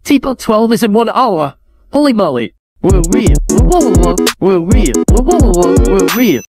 Tpot 12 is in 1 hour. Holy moly. We're real. We're real. We're real.